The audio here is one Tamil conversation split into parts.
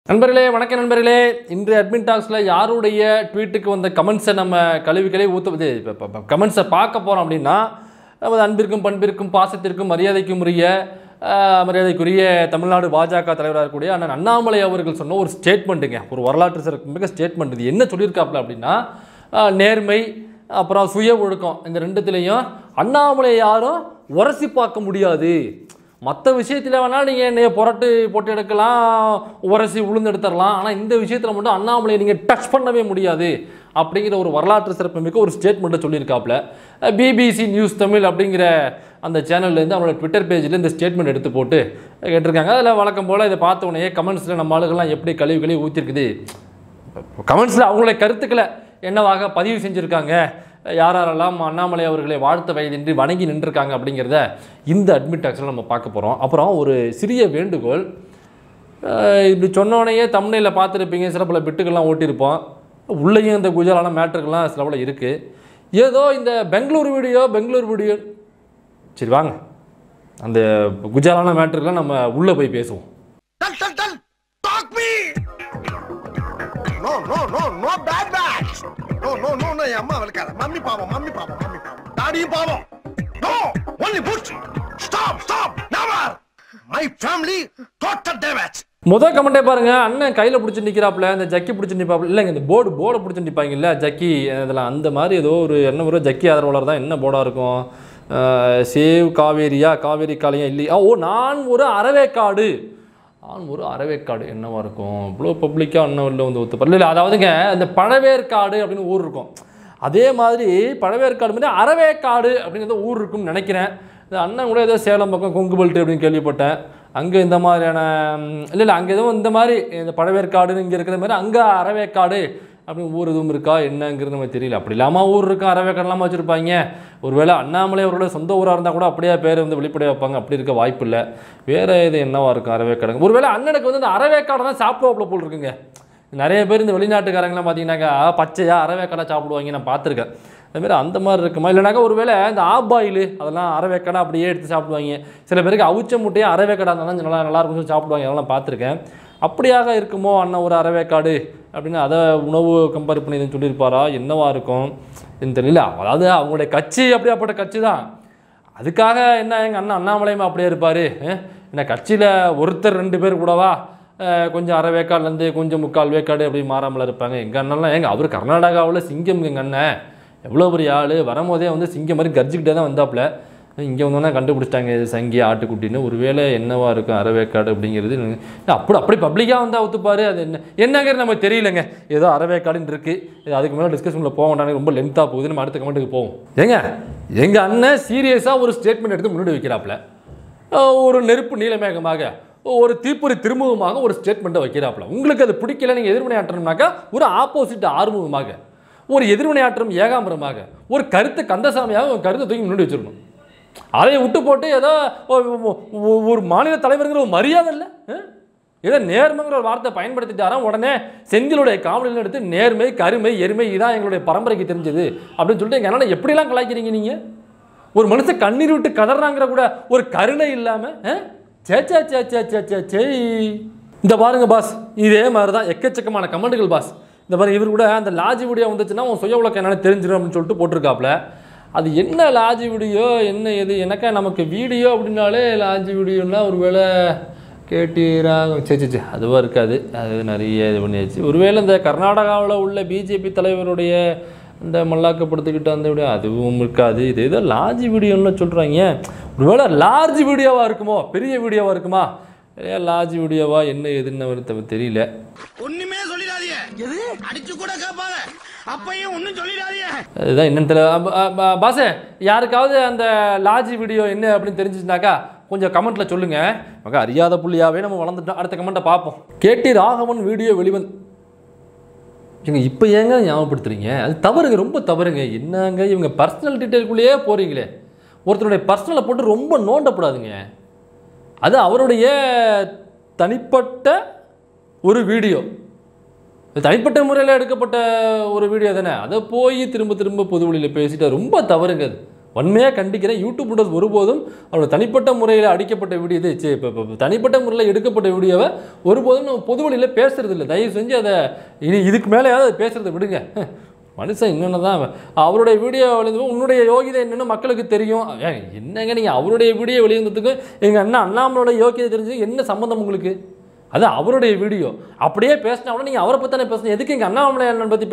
நண்பர்களே வணக்கம் நண்பர்களே. இன்று அட்மின் டாக்ஸில் யாருடைய ட்வீட்டுக்கு வந்த கமெண்ட்ஸை நம்ம கழுவி ஊற்றுவது கமெண்ட்ஸை பார்க்க போகிறோம் அப்படின்னா நமது அன்பிற்கும் பண்பிற்கும் பாசத்திற்கும் மரியாதைக்குரிய தமிழ்நாடு பாஜக தலைவராக இருக்கக்கூடிய அண்ணன் அண்ணாமலை அவர்கள் சொன்ன ஒரு ஸ்டேட்மெண்ட்டுங்க, ஒரு வரலாற்று சிறப்புமிக்க ஸ்டேட்மெண்ட். இது என்ன சொல்லியிருக்காப்புல அப்படின்னா, நேர்மை அப்புறம் சுய ஒழுக்கம் இந்த ரெண்டுத்துலேயும் அண்ணாமலை யாரும் உரசி பார்க்க முடியாது. மற்ற விஷயத்தில் வேணால் நீங்கள் என்னைய போட்டு எடுக்கலாம், உரசி உளுந்து எடுத்துடலாம், ஆனால் இந்த விஷயத்தில் மட்டும் அண்ணாமலையை நீங்கள் டச் பண்ணவே முடியாது அப்படிங்கிற ஒரு வரலாற்று சிறப்புமிக்க ஒரு ஸ்டேட்மெண்ட்டை சொல்லியிருக்காப்புல. பிபிசி நியூஸ் தமிழ் அப்படிங்கிற அந்த சேனல்லேருந்து அவங்களோட ட்விட்டர் பேஜில் இந்த ஸ்டேட்மெண்ட் எடுத்து போட்டு கேட்டிருக்காங்க. அதில் வழக்கம் போல் இதை பார்த்த உடனே கமெண்ட்ஸில் நம்ம ஆளுகள்லாம் எப்படி கழுவி ஊற்றிருக்குது, கமெண்ட்ஸில் அவங்களுடைய கருத்துக்களை என்னவாக பதிவு செஞ்சுருக்காங்க, யாரெல்லாம் அண்ணாமலை அவர்களை வாழ்த்த வயதின்றி வணங்கி நின்றுருக்காங்க அப்படிங்கிறத இந்த அட்மிட் டாக்ஸில் நம்ம பார்க்க போகிறோம். அப்புறம் ஒரு சிறிய வேண்டுகோள், இப்படி சொன்னோடனே தம்ப்நெயிலில் பார்த்துருப்பீங்க, சில பல பிட்டுக்கெல்லாம் ஓட்டியிருப்போம், உள்ளேயும் இந்த குஜராலான மேட்ருக்கெல்லாம் சில பல இருக்குது. ஏதோ இந்த பெங்களூர் வீடியோ சரி வாங்க அந்த குஜராலான மேட்ருக்கெல்லாம் நம்ம உள்ளே போய் பேசுவோம். அம்மா வளர்க்காத, மம்மி பாவம், டாடியும் பாவம். No, only push. Stop. Never. My family total damage. முதல் கமெண்டே பாருங்க, அண்ணன் கையில் பிடிச்சி நிற்கிறாப்புல, இந்த ஜக்கி பிடிச்சி நிற்பாப்புல, இல்லைங்க இந்த போர்டை பிடிச்சி நிற்பாங்கல்ல ஜக்கி, இதெல்லாம் அந்த மாதிரி ஏதோ ஒரு என்ன ஒரு ஜக்கி ஆதரவாளர் தான். என்ன போர்டாக இருக்கும், சேவ் காவேரி காளையா இல்லையா, நான் ஒரு அறவேக்காடு என்னவா இருக்கும், இவ்வளோ பப்ளிக்காக அண்ணன் இல்லை வந்து ஒத்துப்பார் இல்லை. அதாவதுங்க இந்த பழவேற்காடு அப்படின்னு ஊர் இருக்கும், அதே மாதிரி பழவேற்காடு மாதிரி அறவேக்காடு அப்படிங்கிறது ஊர் இருக்குன்னு நினைக்கிறேன். இந்த அண்ணன் கூட ஏதோ சேலம் பக்கம் கொங்கு பெல்ட் அப்படின்னு கேள்விப்பட்டேன். அங்கே இந்த மாதிரியான இல்லை அங்கே எதுவும் இந்த மாதிரி இந்த பழவேற்காடுன்னு இங்கே இருக்கிற மாதிரி அங்கே அறவேக்காடு அப்படின்னு ஊர் எதுவும் இருக்கா என்னங்கிறது நம்ம தெரியல. அப்படி இல்லாமல் ஊர் இருக்கா, அறவேக்காடெல்லாம் வச்சுருப்பாங்க. ஒருவேளை அண்ணாமலை அவர்களோட சொந்த ஊராக இருந்தால் கூட அப்படியே பேர் வந்து வெளிப்படையாக வைப்பாங்க, அப்படி இருக்க வாய்ப்பு இல்லை. வேறு இது என்னவா இருக்கும் அறவேக்காடுங்க. ஒருவேளை அண்ணனுக்கு வந்து இந்த அறவேக்காடை தான் சாப்பிடுவாப்புல போல் இருக்குங்க. நிறைய பேர் இந்த வெளிநாட்டுக்காரங்களாம் பார்த்தீங்கன்னாக்கா பச்சையாக அறவேக்காடை சாப்பிடுவாங்க, நான் பார்த்துருக்கேன். அதுமாரி அந்த மாதிரி இருக்குமா, இல்லைனாக்கா ஒருவேளை இந்த ஆப்பாயில் அதெல்லாம் அறவேக்காடை அப்படியே எடுத்து சாப்பிடுவாங்க. சில பேருக்கு அவுச்ச முட்டையே அறவேக்காடாக இருந்தாலும் நல்லா இருக்கும்னு சொல்லி சாப்பிடுவாங்க, அதெல்லாம் பார்த்துருக்கேன். அப்படியாக இருக்குமோ அண்ணன் ஒரு அறவேக்காடு அப்படின்னு அதை உணவு கம்பேர் பண்ணி சொல்லியிருப்பாரா, என்னவா இருக்கும் தெரியல. அதாவது அவங்களுடைய கட்சி அப்படியாப்பட்ட கட்சி தான், அதுக்காக என்ன எங்கள் அண்ணன் அண்ணாமலையுமா அப்படியே இருப்பார் என்ன, கட்சியில் ஒருத்தர் 2 பேர் கூடவா கொஞ்சம் அறவேக்காடுலேருந்து கொஞ்சம் முக்கால் வேக்காடு அப்படி மாறாமல் இருப்பாங்க. எங்கள் அண்ணன்லாம் அவர் கர்நாடகாவில் சிங்கம், எங்கள் அண்ணன் எவ்வளோ பெரிய ஆள், வரும்போதே வந்து சிங்கம் மாதிரி கர்ஜிக்கிட்டே தான் வந்தாப்புல. இங்கே வந்தோன்னா கண்டுபிடிச்சிட்டாங்க சங்கி ஆட்டுக்குட்டின்னு. ஒருவேளை என்னவா இருக்கும் அறவேக்காடு அப்படிங்கிறது அப்படி பப்ளிக்காக வந்தால் ஒத்துப்பார், அது என்னங்கிறது நமக்கு தெரியலைங்க. ஏதோ அறவேக்காடுன்னு இருக்குது, அதுக்கு மேலே டிஸ்கஷனில் போக வேண்டாம், ரொம்ப லென்த்தாக போகுது, நம்ம அடுத்த கமெண்ட்டுக்கு போவோம். எங்கள் அண்ணன் சீரியஸாக ஒரு ஸ்டேட்மெண்ட் எடுத்து முன்னாடி வைக்கிறாப்புல, ஒரு நெருப்பு நீலமேகமாக ஒரு தீப்பொறி திருமுகமாக ஒரு ஸ்டேட்மெண்ட்டை வைக்கிறாப்புல. உங்களுக்கு அது பிடிக்கல, நீங்கள் எதிர்வினையாற்றணும்னாக்கா ஒரு ஆப்போசிட் ஆறுமுகமாக, ஒரு எதிர்வினையாற்றம் ஏகாம்பரமாக, ஒரு கருத்து கந்தசாமியாக ஒரு கருத்தை தூக்கி முன்னாடி வச்சிருக்கணும். அதை விட்டு போட்டு ஏதோ ஒரு மாநில தலைவருங்கிற ஒரு மரியாதை இல்லை, ஏதோ நேர்மைங்கிற ஒரு வார்த்தை பயன்படுத்திட்டாராம், உடனே செந்திலுடைய காமெடியில் எடுத்து நேர்மை கருமை எருமை இதான் எங்களுடைய பரம்பரைக்கு தெரிஞ்சது அப்படின்னு சொல்லிட்டு எங்களால் எப்படிலாம் கலாய்க்கிறீங்க நீங்கள்? ஒரு மனுஷன் கண்ணீர் விட்டு கதறாங்கிற கூட ஒரு கருணை இல்லாமல் சே. இந்த பாருங்க பாஸ், இதே மாதிரி தான் எக்கச்சக்கமான கமெண்ட்டுகள் பாஸ். இந்த மாதிரி இவர் கூட அந்த லாஜி வீடியோ வந்துச்சுன்னா உன் சுய உலகம் என்னென்னு தெரிஞ்சிடும் அப்படின்னு சொல்லிட்டு போட்டிருக்காப்புல. அது என்ன லாஜி வீடியோ என்ன எது எனக்கா, நமக்கு வீடியோ அப்படின்னாலே லாஜி வீடியோன்னா ஒரு வேளை கேட்டீராக சரி அதுவாக இருக்காது, அது நிறைய இது பண்ணியாச்சு. ஒருவேளை இந்த கர்நாடகாவில் உள்ள பிஜேபி தலைவருடைய இந்த மல்லாக்கப்படுத்திக்கிட்டு அந்த வீடியோ அதுவும் இருக்காது. இது ஏதோ லார்ஜ் வீடியோன்னு சொல்கிறாங்க. ஒருவேளை லார்ஜ் வீடியோவாக இருக்குமோ, பெரிய வீடியோவாக இருக்குமா, லார்ஜ் வீடியோவா என்ன எதுன்னு தெரியல. ஒண்ணுமே சொல்லிடாதீங்க, அடிச்சு கூட கேட்பாங்க, அப்பையும் ஒன்றும் சொல்லிடாதீங்க. அதுதான் என்னன்னு தெரியல. பாசே, யாருக்காவது அந்த லார்ஜ் வீடியோ என்ன அப்படின்னு தெரிஞ்சிச்சுனாக்கா கொஞ்சம் கமெண்ட்டில் சொல்லுங்கள். மகா அறியாத புள்ளியாகவே நம்ம வளர்ந்துட்டோம். அடுத்த கமெண்ட்டை பார்ப்போம். கேடி ராகவன் வீடியோ இப்போ ஏங்க ஞாபகப்படுத்துறீங்க, அது தவறுங்க, ரொம்ப தவறுங்க. என்னங்க இவங்க பர்சனல் டீட்டெயிலுக்குள்ளேயே போகிறீங்களே, ஒருத்தருடைய பர்சனலை போட்டு ரொம்ப நோண்டப்படாதுங்க. அது அவருடைய தனிப்பட்ட ஒரு வீடியோ, தனிப்பட்ட முறையில் எடுக்கப்பட்ட ஒரு வீடியோ தானே, அதை போய் திரும்ப பொது வழியில் பேசிட்டு ரொம்ப தவறுங்க. அது வன்மையாக கண்டிக்கிறேன். யூடியூப் வீடியோஸ் ஒருபோதும் அவரோட தனிப்பட்ட முறையில் அடிக்கப்பட்ட வீடியோ இது இப்போ தனிப்பட்ட முறையில் எடுக்கப்பட்ட வீடியோவை ஒருபோதும் நம்ம பொது வழியில் பேசுறது இல்லை. தயவு செஞ்சு அதை இதுக்கு மேலேயாவது பேசுறதை விடுங்க. மனுஷன் இன்னொன்று தான் அவருடைய வீடியோ வெளியே உன்னுடைய யோகிதை என்னென்னு மக்களுக்கு தெரியும். என்னங்க நீங்கள் அவருடைய வீடியோ வெளியிருந்ததுக்கு எங்கள் அண்ணன் அண்ணாமலோட யோகிதை தெரிஞ்சது என்ன சம்மந்தம் உங்களுக்கு? அது அவருடைய வீடியோ. அப்படியே பேசினா கூட நீங்கள் அவரை பற்றி தானே பேசணும். எதுக்கு எங்கள் அண்ணாமலை அண்ணன் பற்றி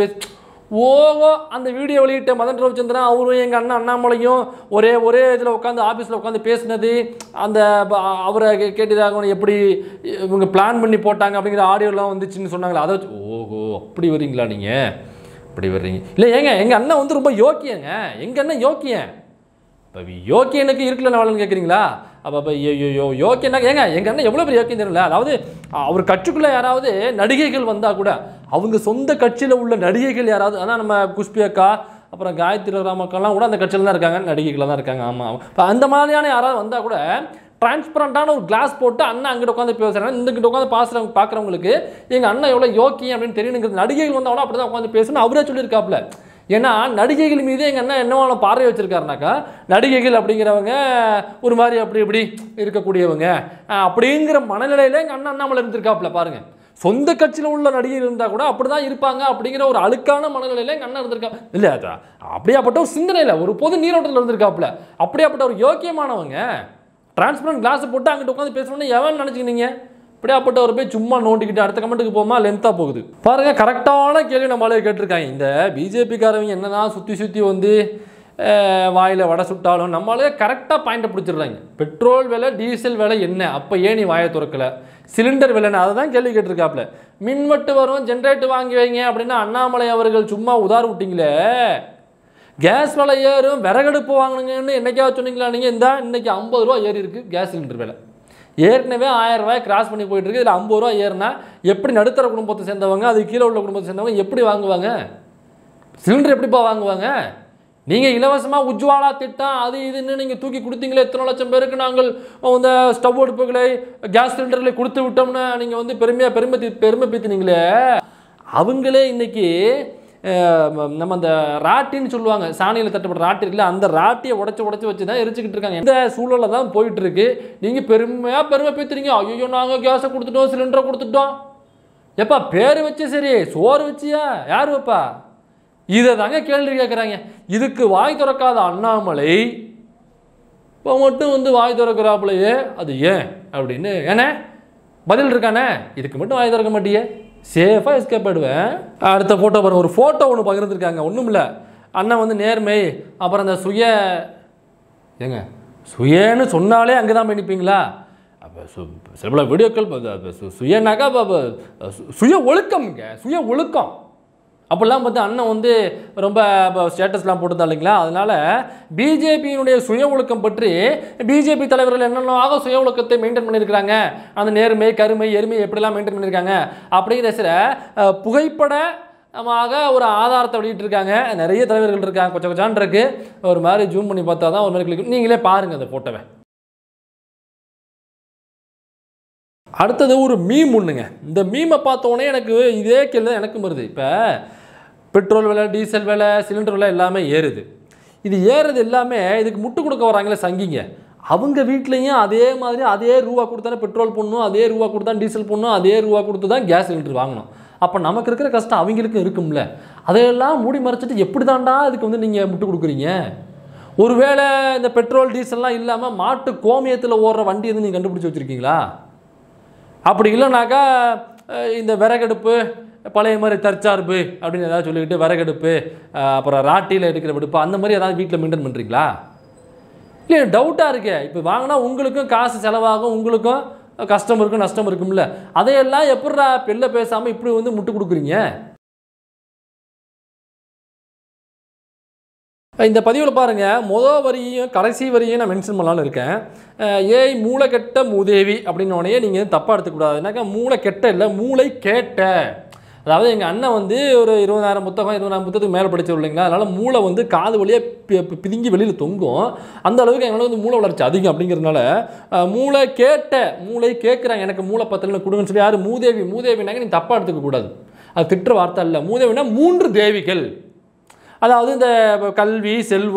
ஓவோ அந்த வீடியோ வெளியிட்ட மதன் ரவிச்சந்திரன் அவரும் எங்கள் அண்ணன் அண்ணாமலையும் ஒரே இதில் உட்காந்து ஆஃபீஸில் உட்காந்து பேசினது, அந்த அவரை கேட்டதாக எப்படி இவங்க பிளான் பண்ணி போட்டாங்க அப்படிங்கிற ஆடியோலாம் வந்துச்சுன்னு சொன்னாங்களே, அதை வச்சு ஓஹோ அப்படி வரீங்களா நீங்கள்? அப்படி வர்றீங்க இல்லை ஏங்க எங்கள் அண்ணன் வந்து ரொம்ப யோக்கியங்க. எங்கள் அண்ணன் யோக்கியன். இப்போ யோக்கியனுக்கு இருக்கல நாவலன்னு கேட்குறீங்களா? அப்போ யோக்கியனா ஏங்க எங்கள் அண்ணன் எவ்வளோ பெரிய யோக்கியம் தெரியல. அதாவது அவர் கட்சிக்குள்ளே யாராவது நடிகைகள் வந்தால் கூட அவங்க சொந்த கட்சியில் உள்ள நடிகைகள் யாராவது, அதான் நம்ம குஷ்பி அக்கா அப்புறம் காயத்ரி ராமக்கெல்லாம் கூட அந்த கட்சியில் தான் இருக்காங்க, நடிகைகளாக தான் இருக்காங்க. ஆமாம். இப்போ அந்த மாதிரியான யாராவது வந்தால் கூட டிரான்ஸ்பரண்டான ஒரு கிளாஸ் போட்டு அண்ணன் அங்கிட்ட உட்காந்து பேசுகிறாங்க, இங்கிட்ட உட்காந்து பார்க்குறவங்களுக்கு எங்கள் அண்ணன் எவ்வளோ யோக்கியம் அப்படின்னு தெரியணுங்கிறது. நடிகைகள் வந்தாலும் அப்படி தான் உட்காந்து பேசணும் அவரே சொல்லியிருக்காப்புல. ஏன்னா நடிகைகள் மீது எங்கள் அண்ணன் என்னவான பார்வை வச்சுருக்காருனாக்கா, நடிகைகள் அப்படிங்கிறவங்க ஒரு மாதிரி அப்படி இப்படி இருக்கக்கூடியவங்க அப்படிங்கிற மனநிலையில் எங்கள் அண்ணன் அண்ணாமலை இருந்திருக்காப்புல. பாருங்கள், சொந்த கட்சியில் உள்ள நடிகைகள் இருந்தால் கூட அப்படி தான் இருப்பாங்க அப்படிங்கிற ஒரு அழுக்கான மனநிலையில் எங்கள் அண்ணன் இருந்திருக்கா இல்லை. அப்படியாப்பட்ட ஒரு சிந்தனையில் ஒரு பொது நீரோட்டத்தில் இருந்திருக்காப்புல. அப்படியாப்பட்ட ஒரு யோக்கியமானவங்க டிரான்ஸ்பரண்ட் கிளாஸை போட்டு அங்கிட்ட உட்காந்து பேசணும்னு எவன் நினச்சிக்கினீங்க? இப்படியாப்பட்ட ஒரு போய் சும்மா நோண்டிக்கிட்டு அடுத்த கமெண்ட்டுக்கு போமா லென்த்தாக போகுது. பாருங்க, கரெக்டான கேள்வி நம்மளாலே கேட்டிருக்காங்க. இந்த பிஜேபிக்காரவங்க என்னதான் சுற்றி வந்து வாயில் வடை சுட்டாலும் நம்மளாலே கரெக்டாக பாயிண்டை பிடிச்சிடுறாங்க. பெட்ரோல் விலை டீசல் விலை என்ன, அப்போ ஏன் நீ வாயை திறக்கலை? சிலிண்டர் விலைன்னு அதை தான் கேள்வி கேட்டிருக்காப்புல. மின்வெட்டு வரும், ஜென்ரேட்டர் வாங்கி வைங்க அப்படின்னா அண்ணாமலை அவர்கள் சும்மா உதார் விட்டீங்களே. கேஸ் விலை ஏறும், விறகடுப்பு வாங்கணுங்கன்னு என்னைக்காவது சொன்னீங்களா நீங்கள்? இந்த இன்னைக்கு 50 ரூபா ஏறி இருக்குது கேஸ் சிலிண்டர் விலை. ஏற்கனவே 1000 ரூபாய் கிராஸ் பண்ணி போயிட்டு இருக்கு. இதில் 50 ரூபா ஏறினா எப்படி நடுத்தர குடும்பத்தை சேர்ந்தவங்க, அது கீழே உள்ள குடும்பத்தை சேர்ந்தவங்க எப்படி வாங்குவாங்க? சிலிண்டர் எப்படிப்பா வாங்குவாங்க? நீங்கள் இலவசமாக உஜ்வாலா திட்டம் அது இதுன்னு நீங்கள் தூக்கி கொடுத்தீங்களே, எத்தனை லட்சம் பேருக்கு நாங்கள் இந்த ஸ்டவ் அடுப்புகளை கேஸ் சிலிண்டர்களை கொடுத்து விட்டோம்னு நீங்கள் வந்து பெருமை பீத்தினீங்களே. அவங்களே இன்னைக்கு நம்ம அந்த ராட்டின்னு சொல்லுவாங்க, சாணியில் தட்டப்பட்ட ராட்டி இருக்குல்ல, அந்த ராட்டியை உடச்சி வச்சு தான் எரிச்சுக்கிட்டு இருக்காங்க. இந்த சூழலில் தான் போயிட்டு இருக்கு. நீங்கள் பெருமை பேத்துறீங்க, ஐயோ நாங்கள் கேஸை கொடுத்துட்டோம், சிலிண்டரை கொடுத்துட்டோம். எப்பா பேர் வச்சு சரி, சோறு வச்சியா யார் வைப்பா? இதை தாங்க கேள்வி கேட்குறாங்க. இதுக்கு வாய் திறக்காத அண்ணாமலை இப்போ மட்டும் வந்து வாய் திறக்கிறாப்புலையே, அது ஏன் அப்படின்னு ஏன்னா பதில் இருக்கானே, இதுக்கு மட்டும் வாய் திறக்க மாட்டியே, சேஃபாக எஸ்கேப் ஆகிடுவேன். அடுத்த ஃபோட்டோ பாருங்கள், ஒரு ஃபோட்டோ ஒன்று பகிர்ந்துருக்காங்க. ஒன்றும் இல்லை, அண்ணன் வந்து நேர்மை அப்புறம் அந்த ஏங்க சுயன்னு சொன்னாலே அங்கே தான் போய் நிற்பீங்களா? அப்போ சில வீடியோக்கள் சுயனாக்கா சுய ஒழுக்கம்ங்க, சுய ஒழுக்கம் அப்படிலாம் பார்த்து அண்ணன் வந்து ரொம்ப ஸ்டேட்டஸ்லாம் போட்டுதா இல்லைங்களா? அதனால் பிஜேபியினுடைய சுய ஒழுக்கம் பற்றி பிஜேபி தலைவர்கள் என்னென்னவாக சுய ஒழுக்கத்தை மெயின்டைன் பண்ணியிருக்கிறாங்க, அந்த நேர்மை கருமை எருமை எப்படிலாம் மெயின்டைன் பண்ணியிருக்காங்க அப்படிங்கிற சில புகைப்படமாக ஒரு ஆதாரத்தை வெளியிட்டிருக்காங்க. நிறைய தலைவர்கள் இருக்காங்க, கொஞ்சம் இருக்கு. ஒரு மாதிரி ஜூம் பண்ணி பார்த்தா தான் ஒரு மாதிரி கிளிக். நீங்களே பாருங்கள் அந்த ஃபோட்டோவை. அடுத்தது ஒரு மீம் ஒன்றுங்க. இந்த மீமை பார்த்தோன்னே எனக்கு இதே கேள்வி தான் எனக்கும் வருது. இப்போ பெட்ரோல் விலை டீசல் விலை சிலிண்டர் விலை எல்லாமே ஏறுது. இது ஏறுறது எல்லாமே இதுக்கு முட்டு கொடுக்க வராங்களே சங்கிங்க, அவங்க வீட்லேயும் அதே மாதிரி அதே ரூபா கொடுத்தானே பெட்ரோல் போடணும், அதே ரூபா கொடுத்தா டீசல் போடணும், அதே ரூபா கொடுத்து தான் கேஸ் சிலிண்டர் வாங்கணும். அப்போ நமக்கு இருக்கிற கஷ்டம் அவங்களுக்கும் இருக்கும்ல. அதையெல்லாம் மூடி மறைச்சிட்டு எப்படி தாண்டா இதுக்கு வந்து நீங்கள் முட்டு கொடுக்குறீங்க? ஒருவேளை இந்த பெட்ரோல் டீசல்லாம் இல்லாமல் மாட்டு கோமியத்தில் ஓடுற வண்டி எதுவும் நீங்கள் கண்டுபிடிச்சி வச்சுருக்கீங்களா? அப்படி இல்லைனாக்கா இந்த விறகடுப்பு பழைய மாதிரி தற்சார்பு அப்படின்னு ஏதாவது சொல்லிக்கிட்டு விறகடுப்பு அப்புறம் ராட்டியில் எடுக்கிற வெடுப்பு அந்த மாதிரி ஏதாவது வீட்டில் மெயின்டைன் பண்ணுறீங்களா? இல்லை டவுட்டாக இருக்கே. இப்போ வாங்கினா உங்களுக்கும் காசு செலவாகும், உங்களுக்கும் கஷ்டம் இருக்கும் நஷ்டம் இருக்கும்ல. அதையெல்லாம் எப்படா பெல்ல பேசாமல் இப்படி வந்து முட்டு கொடுக்குறீங்க? இந்த பதிவில் பாருங்கள், மொதல் வரியும் கடைசி வரியும் நான் மென்ஷன் பண்ணலான்னு இருக்கேன். ஏய் மூளை கெட்ட மூதேவி அப்படின்னோடனே நீங்கள் தப்பாக எடுத்துக்கூடாது. என்னக்கா மூளை கெட்ட இல்லை, மூளை கேட்ட. அதாவது எங்கள் அண்ணன் வந்து ஒரு 20,000 புத்தகத்துக்கு மேலே படித்தவர் இல்லைங்களா, அதனால் மூளை வந்து காது வழியாக பிதுங்கி வெளியில் தொங்கும். அந்த அளவுக்கு எங்களால் வந்து மூளை வளர்ச்சி அதிகம். அப்படிங்கிறதுனால மூளை கேட்ட, மூளை கேட்குறாங்க, எனக்கு மூளை பத்திரம் கொடுங்கன்னு சொல்லி யார் மூதேவினாங்க நீ தப்பாக எடுத்துக்கக்கூடாது. அது திட்டுற வார்த்தை இல்லை. மூதேவினா 3 தேவிகள், அதாவது இந்த கல்வி செல்வம்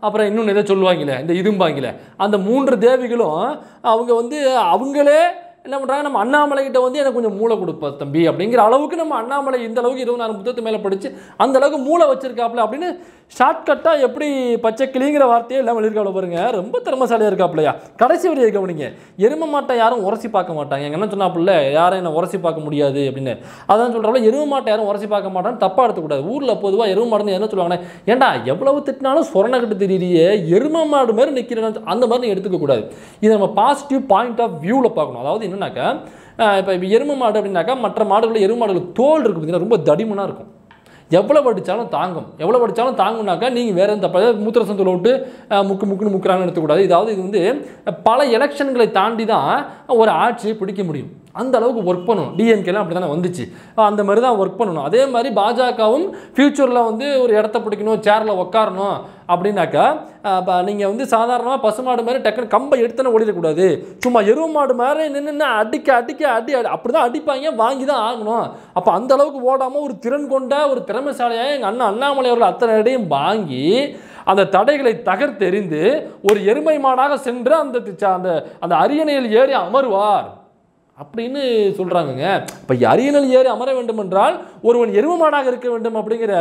அப்புறம் இன்னொன்று எதை சொல்லுவாங்களே இந்த இதும்பாங்களே அந்த 3 தேவிகளும் அவங்க வந்து அவங்களே என்ன பண்ணுறாங்க, நம்ம அண்ணாமலைகிட்ட வந்து எனக்கு கொஞ்சம் மூளை கொடுப்பா தம்பி அப்படிங்கிற அளவுக்கு நம்ம அண்ணாமலை இந்த அளவுக்கு 24 புத்தகத்து மேலே படித்து அந்த அளவுக்கு மூளை வச்சிருக்காப்புல அப்படின்னு ஷார்ட்கட்டாக எப்படி பச்சை கிளிங்கிற வார்த்தையே எல்லாம் எழுதியிருக்காப்ல பாருங்க. ரொம்ப திறமசாலியாக இருக்காப்லையா. கடைசி வரையை கவனிங்க. எரும மாட்டை யாரும் உரசி பார்க்க மாட்டாங்க. எங்க என்ன சொன்னாப்புல யாரும் என்ன உரசி பார்க்க முடியாது அப்படின்னு. அதான் சொல்கிறாப்புல எரும மாட்டை யாரும் உரசி பார்க்க மாட்டான்னு தப்பாக எடுத்துக்கூடாது. ஊரில் பொதுவாக எரும மாடுன்னு என்ன சொல்லுவாங்கன்னா, ஏன்டா எவ்வளவு திட்டினாலும் சொரணக்கிட்டு தெரியலையே எரும மாடு மாதிரி நிற்கிறேன்னு அந்த மாதிரி நீ எடுத்துக்கக்கூடாது. இதை நம்ம பாசிட்டிவ் பாயிண்ட் ஆஃப் வியூவில் பார்க்கணும். அதாவது என்னன்னாக்கா இப்போ எரும மாடு அப்படின்னாக்கா மற்ற மாடுகளில் எரும மாடுகளுக்கு தோல் இருக்குது பார்த்தீங்கன்னா ரொம்ப தடிமனாக இருக்கும். எவ்வளோ படித்தாலும் தாங்கும். எவ்வளோ படித்தாலும் தாங்குனாக்கா நீங்கள் வேறு எந்த தப்பாக மூத்திர சந்தில் விட்டு முக்குன்னு முக்குறாங்கன்னு எடுத்துக்கூடாது. இதாவது இது வந்து பல எலெக்ஷன்களை தாண்டி தான் ஒரு ஆட்சியை பிடிக்க முடியும். அந்த அளவுக்கு ஒர்க் பண்ணணும். டிஎம்கேலாம் அப்படி தானே வந்துச்சு. அந்த மாதிரி தான் ஒர்க் பண்ணணும். அதே மாதிரி பாஜகவும் ஃப்யூச்சரில் வந்து ஒரு இடத்த பிடிக்கணும், சேரில் உட்காரணும் அப்படின்னாக்கா நீங்கள் வந்து சாதாரணமாக பசுமாடு மாதிரி டக்குன்னு கம்பை எடுத்துன்னு ஓடிடக்கூடாது. சும்மா எருவு மாடு மாதிரி நின்று அடி அப்படி தான் அடிப்பாங்க, வாங்கி தான் ஆகணும். அப்போ அந்த அளவுக்கு ஓடாமல் ஒரு திறன் கொண்ட ஒரு திறமைசாலியாக எங்கள் அண்ணன் அண்ணாமலை அவர்கள் அத்தனை இடையும் வாங்கி அந்த தடைகளை தகர்த்தெறிந்து ஒரு எருமை மாடாக சென்று அந்த அரியணையில் ஏறி அமர்வார் அப்படின்னு சொல்கிறாங்கங்க. இப்போ அரியணையில் ஏறி அமர வேண்டும் என்றால் ஒருவன் எரும மாடாக இருக்க வேண்டும் அப்படிங்கிற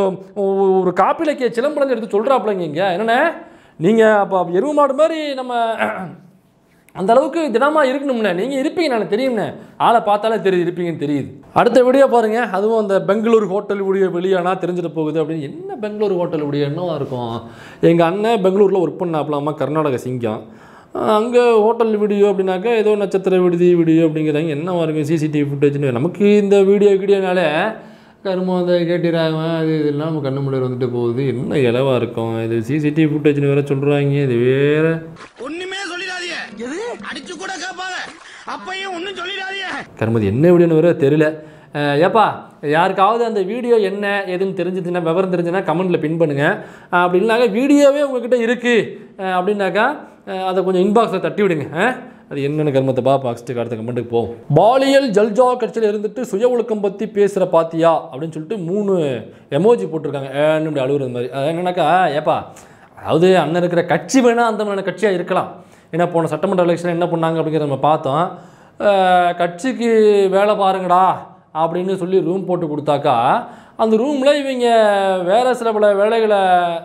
ஒரு காப்பிலக்கிய சிலம்பலங்க எடுத்து சொல்கிறாப்பிள்ளைங்க. என்னென்ன நீங்கள் அப்போ எரும மாடு மாதிரி நம்ம அந்த அளவுக்கு தினமாக இருக்கணும்ண்ணே. நீங்கள் இருப்பீங்க, எனக்கு தெரியும்ண்ணே. ஆளை பார்த்தாலே தெரியுது இருப்பீங்கன்னு தெரியுது. அடுத்த வீடியோ பாருங்கள். அதுவும் அந்த பெங்களூர் ஹோட்டல் வீடியோ வெளியானா தெரிஞ்சுட்டு போகுது அப்படின்னு. என்ன பெங்களூர் ஹோட்டல் வீடியோ என்னவா இருக்கும்? எங்கள் அண்ணன் பெங்களூரில் ஒர்க் பண்ணாப்பலாமா, கர்நாடக சிங்கம். அங்கே ஹோட்டல் வீடியோ அப்படின்னாக்கா ஏதோ நட்சத்திர விடுதி வீடியோ அப்படிங்கிறாங்க. என்னவா இருக்கும் சிசிடிவி ஃபுட்டேஜ்னு. நமக்கு இந்த வீடியோனாலே கருமம் அந்த கேட்டிராங்க அது இதெல்லாம் நம்ம கண்ணு முன்னாடி வந்துட்டு போகுது. என்ன இலவாக இருக்கும் இது. சிசிடிவி ஃபுட்டேஜ்னு வேற சொல்கிறாங்க. இது வேற ஒண்ணுமே சொல்லிடாதீங்க, அடிச்சு கூட கேட்பாங்க, அப்பையும் ஒன்றும் சொல்லிடாதீங்க. கருமதி என்ன வீடியோன்னு வேற தெரியல. ஏப்பா யாருக்காவது அந்த வீடியோ என்ன எதுன்னு தெரிஞ்சுதுன்னா விவரம் தெரிஞ்சுன்னா கமெண்ட்டில் பின் பண்ணுங்கள். அப்படி இல்லைனாக்கா வீடியோவே உங்ககிட்ட இருக்குது அப்படின்னாக்கா அதை கொஞ்சம் இன்பாக்ஸில் தட்டி விடுங்க. அது என்னென்ன கர்மத்தை பார்த்துட்டு அடுத்த கமெண்ட்டுக்கு போகும். பாலியல் ஜல்ஜா கட்சியில் இருந்துட்டு சுய ஒழுக்கம் பற்றி பேசுகிற பாத்தியா அப்படின்னு சொல்லிட்டு 3 எமோஜி போட்டிருக்காங்க. இப்படி அழுகுறது மாதிரி. என்னன்னாக்கா ஏப்பா அதாவது அண்ணன் இருக்கிற கட்சி வேணால் அந்த மாதிரியான கட்சியாக இருக்கலாம். ஏன்னா போன சட்டமன்ற எலெக்ஷன் என்ன பண்ணாங்க அப்படிங்கிறத நம்ம பார்த்தோம். கட்சிக்கு வேலை பாருங்கடா அப்படின்னு சொல்லி ரூம் போட்டு கொடுத்தாக்கா அந்த ரூமில் இவங்க வேறு சில பல வேலைகளை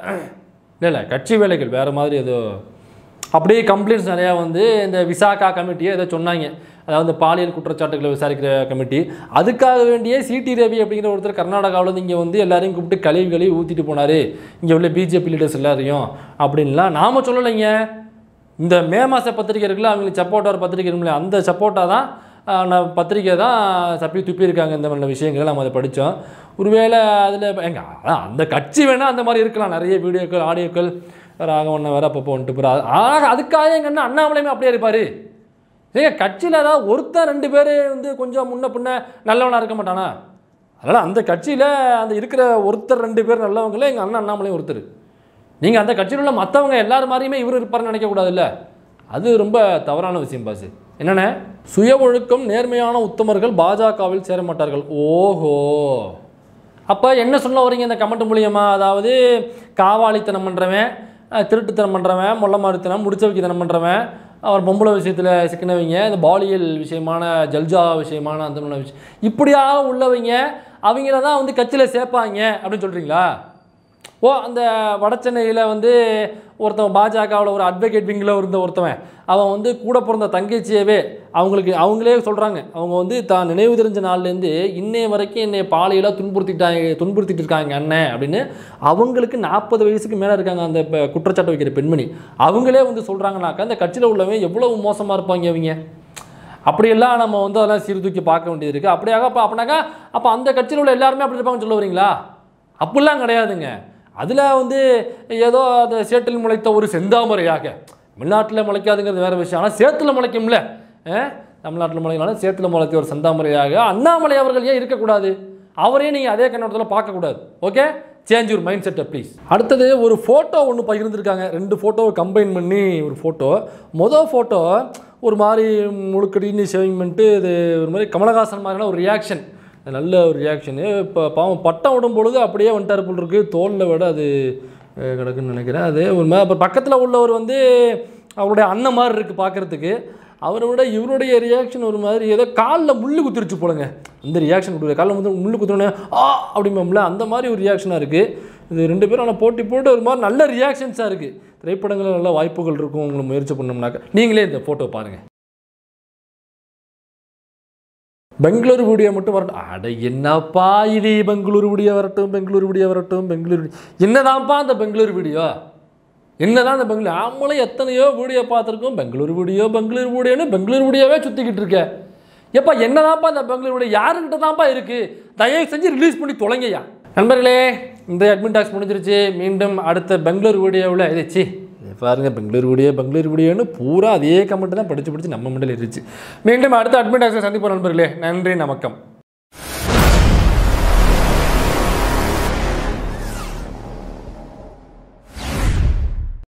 இல்லை கட்சி வேலைகள் வேறு மாதிரி ஏதோ அப்படியே கம்ப்ளைண்ட்ஸ் நிறையா வந்து இந்த விசாகா கமிட்டியை ஏதோ சொன்னாங்க. அதாவது பாலியல் குற்றச்சாட்டுகளை விசாரிக்கிற கமிட்டி. அதுக்காக வேண்டியே சிடி ரவி அப்படிங்கிற ஒருத்தர் கர்நாடகாவிலேருந்து இங்கே வந்து எல்லாரையும் கூப்பிட்டு கழுவி ஊற்றிட்டு போனார் இங்கே உள்ள பிஜேபி லீடர்ஸ் எல்லாரையும் அப்படின்லாம் நாம் சொல்லலைங்க. இந்த மே மாத பத்திரிக்கை இருக்குல்ல, அவங்களுக்கு சப்போர்ட்டாக பத்திரிக்கை இருக்குல்ல, அந்த சப்போர்ட்டாக தான் பத்திரிக்கை தான் சப்பி துப்பியிருக்காங்க. இந்த மாதிரி விஷயங்களை நம்ம அதை படித்தோம். ஒருவேளை அதில் அதான் அந்த கட்சி வேணால் அந்த மாதிரி இருக்கலாம். நிறைய வீடியோக்கள் ஆடியோக்கள் ராகவண்ண வேறு அப்பப்போ வந்துட்டு போகிறார். அதுக்காக எங்கன்னா அண்ணாமலையுமே அப்படியே இருப்பார். ஏங்க கட்சியில் ஏதாவது ஒருத்தர் 2 பேர் வந்து கொஞ்சம் முன்ன பின்ன நல்லவனாக இருக்க மாட்டானா? அதனால் அந்த கட்சியில் அந்த இருக்கிற ஒருத்தர் 2 பேர் நல்லவங்களே எங்கள் அண்ணன் அண்ணாமலையும் ஒருத்தர். நீங்கள் அந்த கட்சியில் உள்ள மற்றவங்க எல்லாரும் மாதிரியுமே இவர் இருப்பார்னு நினைக்கக்கூடாதுல்ல. அது ரொம்ப தவறான விஷயம் பாசு. என்னென்ன சுய ஒழுக்கம் நேர்மையான உத்தமர்கள் பாஜகவில் சேர மாட்டார்கள். ஓஹோ, அப்போ என்ன சொல்ல வரீங்க இந்த கமெண்ட் மூலியமா? அதாவது காவாளித்தனம் பண்ணுறவன், திருட்டுத்தனம் பண்ணுறவன், மொல்லமாரித்தனம், முடிச்ச வைக்கத்தனம் பண்ணுறவன், அவர் பொம்பளை விஷயத்தில் சிக்கினவங்க, இந்த பாலியல் விஷயமான ஜல்ஜா விஷயமான அந்த மாதிரி விஷயம் இப்படியாக உள்ளவங்க அவங்கள தான் வந்து கட்சியில் சேர்ப்பாங்க அப்படின்னு சொல்கிறீங்களா? ஓ, அந்த வட சென்னையில் வந்து ஒருத்தவன் பாஜகவில் ஒரு அட்வொகேட் விங்கில் இருந்த ஒருத்தவன் அவன் வந்து கூட பிறந்த தங்கச்சியவே அவங்களே சொல்கிறாங்க. அவங்க வந்து தான் நினைவு தெரிஞ்ச நாள்லேருந்து இன்னைய வரைக்கும் என்னை பாலியலாக துன்புறுத்திட்டு இருக்காங்க அண்ணன் அப்படின்னு அவங்களுக்கு 40 வயசுக்கு மேலே இருக்காங்க அந்த குற்றச்சாட்டு வைக்கிற பெண்மணி. அவங்களே வந்து சொல்கிறாங்கனாக்கா அந்த கட்சியில் உள்ளவங்க எவ்வளவு மோசமாக இருப்பாங்க அவங்க. அப்படியெல்லாம் நம்ம வந்து அதெல்லாம் சீர்தூக்கி பார்க்க வேண்டியது இருக்குது. அப்படியாக அப்படின்னாக்கா அப்போ அந்த கட்சியில் உள்ள எல்லாருமே அப்படி இருப்பாங்கன்னு சொல்ல வரீங்களா? அப்படிலாம் கிடையாதுங்க. அதில் வந்து ஏதோ அந்த சேற்றில் முளைத்த ஒரு செந்தாமரையாக, தமிழ்நாட்டில் முளைக்காதுங்கிறது வேறு விஷயம், ஆனால் சேத்துல முளைக்கும்ல, தமிழ்நாட்டில் முளைக்கனாலும் சேத்துல முளைத்த ஒரு செந்தாமரையாக அண்ணாமலை அவர்கள் ஏன் இருக்கக்கூடாது? அவரையும் நீங்கள் அதே கண்ணோட்டத்தில் பார்க்கக்கூடாது. ஓகே, சேஞ்ச் யுவர் மைண்ட் செட்டை ப்ளீஸ். அடுத்தது ஒரு ஃபோட்டோ ஒன்று பகிர்ந்துருக்காங்க. 2 ஃபோட்டோவை கம்பைன் பண்ணி ஒரு ஃபோட்டோ. மொதல் ஃபோட்டோ ஒரு மாதிரி முழுக்கடின்னு ஷேவிங் பண்ணிட்டு இது ஒரு மாதிரி கமலஹாசன் மாதிரியான ஒரு ரியாக்ஷன், நல்ல ஒரு ரியாக்ஷனு. இப்போ பாவம் பட்டம் விடும் பொழுது அப்படியே வந்துட்டார் போல் இருக்குது. தோலில் விட அது கிடக்குன்னு நினைக்கிறேன். அது ஒரு மாதிரி அப்போ பக்கத்தில் உள்ளவர் வந்து அவருடைய அண்ணன் மாதிரி இருக்குது பார்க்குறதுக்கு. அவரை விட இவருடைய ரியாக்ஷன் ஒரு மாதிரி ஏதோ காலில் முள்ளு குத்திருச்சு போலங்க. அந்த ரியாக்ஷன் கொடுக்குற காலில் வந்து முள்ளு குத்துறோன்னே அப்படிம்போம்ல அந்த மாதிரி ஒரு ரியாக்ஷனாக இருக்குது. இது 2 பேரும் ஆனால் போட்டி போட்டு ஒரு மாதிரி நல்ல ரியாக்ஷன்ஸாக இருக்குது. திரைப்படங்களில் நல்ல வாய்ப்புகள் இருக்கும் உங்களை முயற்சி பண்ணோம்னாக்க. நீங்களே இந்த ஃபோட்டோ பாருங்கள். பெங்களூரு வீடியோ மட்டும் வரட்டும். அட என்னப்பா இது பெங்களூரு வீடியோ வரட்டும், பெங்களூரு வீடியோ வரட்டும், பெங்களூரு என்னதான்ப்பா அந்த பெங்களூரு வீடியோ, என்னதான் அந்த பெங்களூரு? ஆமளும் எத்தனையோ வீடியோ பார்த்துருக்கோம். பெங்களூரு வீடியோன்னு பெங்களூரு வீடியோவே சுற்றிக்கிட்டு இருக்கேன். எப்பா என்னதான்ப்பா அந்த பெங்களூரு வீடியோ யாருக்கிட்ட தான்ப்பா இருக்குது? தயவு செஞ்சு ரிலீஸ் பண்ணி தொலைங்கய்யா. நண்பர்களே, இந்த அட்மின் டாக்ஸ் முடிஞ்சிருச்சு. மீண்டும் அடுத்த பெங்களூரு வீடியோவில் இதைச்சி பாருங்க. பெங்களூரு வீடியோன்னு பூரா அதே கமெண்ட் தான் படித்து நம்ம மண்டல இருந்துச்சு. மீண்டும் அடுத்த அட்மின் டாக்ஸை சந்திப்போம் நண்பர்களே. நன்றி, நமக்கம்.